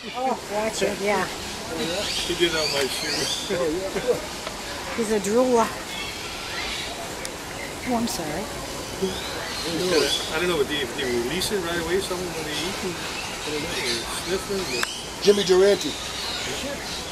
Oh, watch it, yeah. He did on my shoe. He's a drooler. Oh, I'm sorry. I don't know if they release it right away, someone when they eat and sniffing. Jimmy Durante.